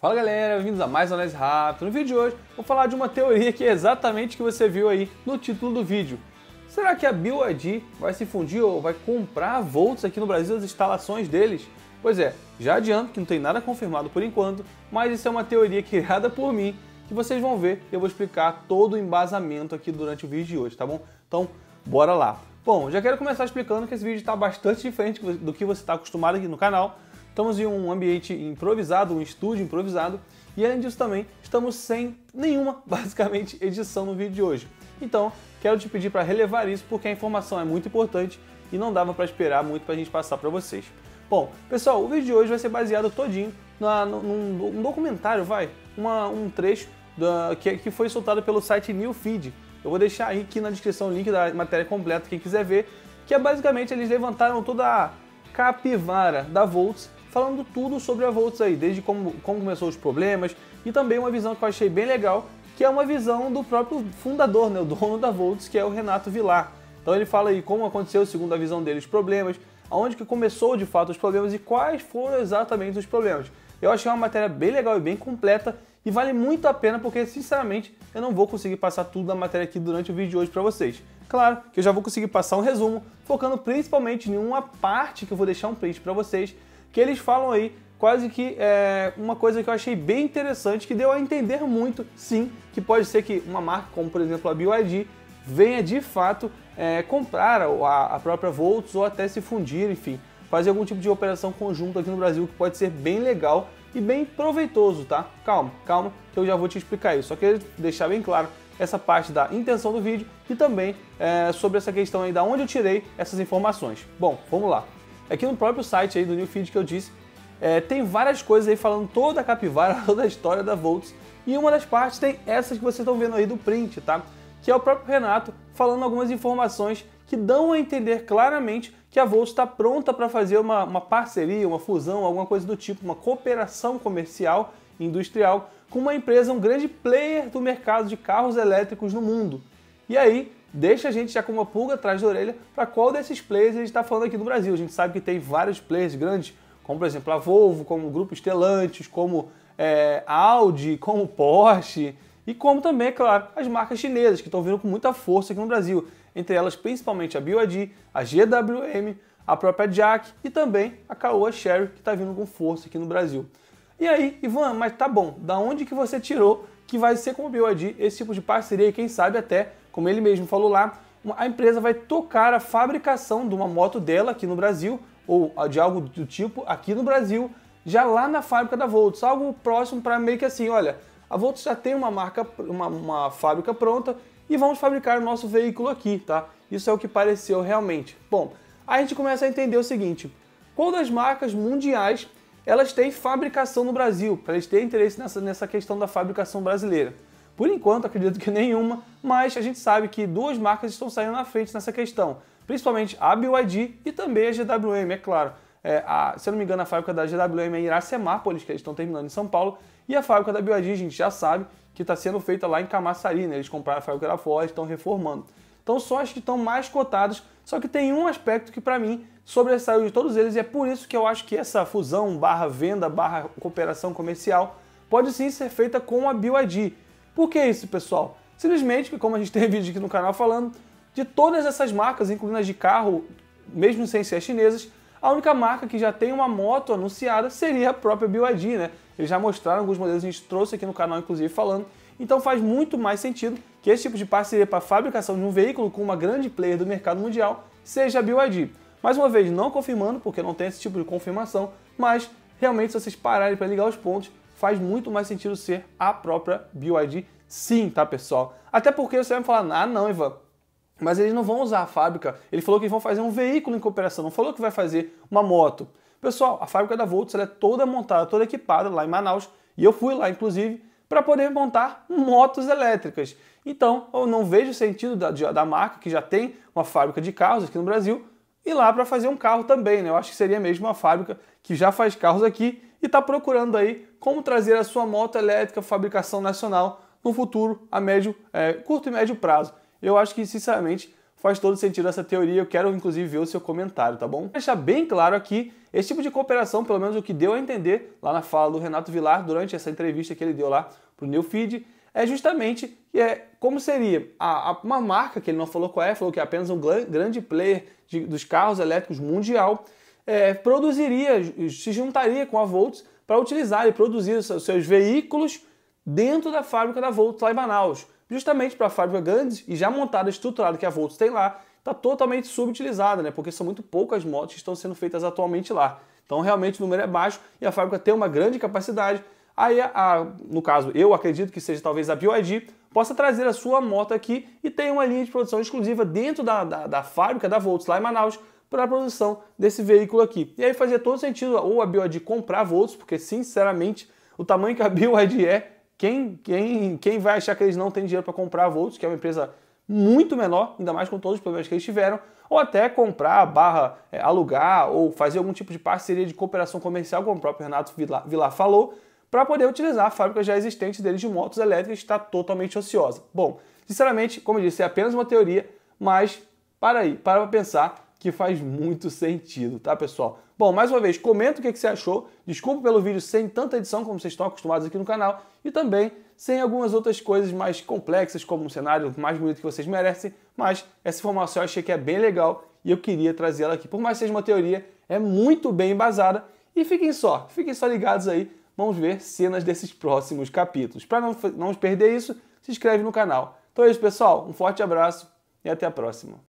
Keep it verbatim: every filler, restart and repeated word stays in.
Fala galera, bem-vindos a mais um Análise Rápido. No vídeo de hoje vou falar de uma teoria que é exatamente o que você viu aí no título do vídeo. Será que a B Y D vai se fundir ou vai comprar a Volts aqui no Brasil, as instalações deles? Pois é, já adianto que não tem nada confirmado por enquanto, mas isso é uma teoria criada por mim que vocês vão ver e eu vou explicar todo o embasamento aqui durante o vídeo de hoje, tá bom? Então, bora lá! Bom, já quero começar explicando que esse vídeo está bastante diferente do que você está acostumado aqui no canal. Estamos em um ambiente improvisado, um estúdio improvisado, e além disso também estamos sem nenhuma, basicamente, edição no vídeo de hoje. Então, quero te pedir para relevar isso porque a informação é muito importante e não dava para esperar muito para a gente passar para vocês. Bom, pessoal, o vídeo de hoje vai ser baseado todinho na, num, num documentário, vai, uma, um trecho da, que, que foi soltado pelo site Newfeed. Eu vou deixar aí aqui na descrição o link da matéria completa, quem quiser ver, que é basicamente eles levantaram toda a capivara da Volts, falando tudo sobre a Volts aí, desde como, como começou os problemas e também uma visão que eu achei bem legal, que é uma visão do próprio fundador, né, o dono da Volts, que é o Renato Vilar. Então ele fala aí como aconteceu, segundo a visão dele, os problemas, aonde que começou de fato os problemas e quais foram exatamente os problemas. Eu achei uma matéria bem legal e bem completa e vale muito a pena porque, sinceramente, eu não vou conseguir passar tudo da matéria aqui durante o vídeo de hoje para vocês. Claro que eu já vou conseguir passar um resumo, focando principalmente em uma parte que eu vou deixar um print para vocês, que eles falam aí quase que é, uma coisa que eu achei bem interessante, que deu a entender muito, sim, que pode ser que uma marca como, por exemplo, a B Y D, venha de fato é, comprar a, a própria Volts ou até se fundir, enfim, fazer algum tipo de operação conjunta aqui no Brasil, que pode ser bem legal e bem proveitoso, tá? Calma, calma, que eu já vou te explicar isso. Só queria deixar bem claro essa parte da intenção do vídeo e também é, sobre essa questão aí da onde eu tirei essas informações. Bom, vamos lá. Aqui no próprio site aí do Newfeed que eu disse, é, tem várias coisas aí falando toda a capivara, toda a história da Volts, e uma das partes tem essas que vocês estão vendo aí do print, tá? Que é o próprio Renato falando algumas informações que dão a entender claramente que a Volts está pronta para fazer uma, uma parceria, uma fusão, alguma coisa do tipo, uma cooperação comercial, industrial, com uma empresa, um grande player do mercado de carros elétricos no mundo. E aí, deixa a gente já com uma pulga atrás da orelha para qual desses players a gente está falando aqui no Brasil. A gente sabe que tem vários players grandes, como por exemplo a Volvo, como o Grupo Stellantis, como é, Audi, como Porsche e como também, é claro, as marcas chinesas que estão vindo com muita força aqui no Brasil. Entre elas, principalmente a B Y D, a G W M, a própria Jack e também a Caoa Chery, que está vindo com força aqui no Brasil. E aí, Ivan, mas tá bom, da onde que você tirou que vai ser com a B Y D esse tipo de parceria e quem sabe até, como ele mesmo falou lá, a empresa vai tocar a fabricação de uma moto dela aqui no Brasil, ou de algo do tipo aqui no Brasil, já lá na fábrica da Volts, algo próximo para meio que assim, olha, a Volts já tem uma marca, uma, uma fábrica pronta e vamos fabricar o nosso veículo aqui, tá? Isso é o que pareceu realmente. Bom, aí a gente começa a entender o seguinte, qual das marcas mundiais elas têm fabricação no Brasil, para eles terem interesse nessa, nessa questão da fabricação brasileira. Por enquanto, acredito que nenhuma, mas a gente sabe que duas marcas estão saindo na frente nessa questão, principalmente a B Y D e também a G W M, é claro. É, a, se eu não me engano, a fábrica da G W M é em Iracemápolis, que eles estão terminando em São Paulo, e a fábrica da B Y D a gente já sabe que está sendo feita lá em Camaçari, né? Eles compraram a fábrica da Ford, estão reformando. Então são as que estão mais cotadas, só que tem um aspecto que para mim sobressaiu de todos eles e é por isso que eu acho que essa fusão, barra venda, barra cooperação comercial pode sim ser feita com a B Y D. Por que isso, pessoal? Simplesmente que, como a gente tem vídeo aqui no canal falando, de todas essas marcas, incluindo as de carro, mesmo sem ser chinesas, a única marca que já tem uma moto anunciada seria a própria B Y D, né? Eles já mostraram alguns modelos, a gente trouxe aqui no canal, inclusive, falando. Então faz muito mais sentido que esse tipo de parceria para a fabricação de um veículo com uma grande player do mercado mundial seja a B Y D. Mais uma vez, não confirmando, porque não tem esse tipo de confirmação, mas realmente se vocês pararem para ligar os pontos, faz muito mais sentido ser a própria B Y D, sim, tá, pessoal? Até porque você vai me falar, ah, não, Ivan, mas eles não vão usar a fábrica. Ele falou que eles vão fazer um veículo em cooperação, não falou que vai fazer uma moto. Pessoal, a fábrica da Volts ela é toda montada, toda equipada lá em Manaus, e eu fui lá, inclusive, para poder montar motos elétricas. Então, eu não vejo sentido da, da marca, que já tem uma fábrica de carros aqui no Brasil, ir lá para fazer um carro também, né? Eu acho que seria mesmo uma fábrica que já faz carros aqui e está procurando aí como trazer a sua moto elétrica fabricação nacional no futuro, a médio, é, curto e médio prazo. Eu acho que, sinceramente, faz todo sentido essa teoria, eu quero inclusive ver o seu comentário, tá bom? Vou deixar bem claro aqui, esse tipo de cooperação, pelo menos o que deu a entender lá na fala do Renato Vilar, durante essa entrevista que ele deu lá pro Newfeed, é justamente é, como seria a, a, uma marca, que ele não falou qual é, falou que é apenas um grande player de, dos carros elétricos mundial, é, produziria, se juntaria com a Volts para utilizar e produzir os seus veículos dentro da fábrica da Volts lá em Manaus. Justamente para a fábrica grande e já montada, estruturada que a Volts tem lá, está totalmente subutilizada, né? Porque são muito poucas motos que estão sendo feitas atualmente lá. Então realmente o número é baixo e a fábrica tem uma grande capacidade. Aí, a, a, no caso, eu acredito que seja talvez a B Y D, possa trazer a sua moto aqui e tenha uma linha de produção exclusiva dentro da, da, da fábrica da Volts lá em Manaus para a produção desse veículo aqui. E aí fazia todo sentido ou a B Y D comprar a Volts, porque sinceramente o tamanho que a B Y D é, Quem, quem, quem vai achar que eles não têm dinheiro para comprar a Volts, que é uma empresa muito menor, ainda mais com todos os problemas que eles tiveram, ou até comprar, barra, é, alugar, ou fazer algum tipo de parceria de cooperação comercial, como o próprio Renato Vilar, Vilar falou, para poder utilizar a fábrica já existente deles de motos elétricas, que está totalmente ociosa. Bom, sinceramente, como eu disse, é apenas uma teoria, mas para aí, para pra pensar que faz muito sentido, tá, pessoal? Bom, mais uma vez, comenta o que você achou. Desculpa pelo vídeo sem tanta edição como vocês estão acostumados aqui no canal e também sem algumas outras coisas mais complexas, como um cenário mais bonito que vocês merecem, mas essa informação eu achei que é bem legal e eu queria trazer ela aqui. Por mais que seja uma teoria, é muito bem embasada e fiquem só, fiquem só ligados aí, vamos ver cenas desses próximos capítulos. Para não, não perder isso, se inscreve no canal. Então é isso, pessoal, um forte abraço e até a próxima.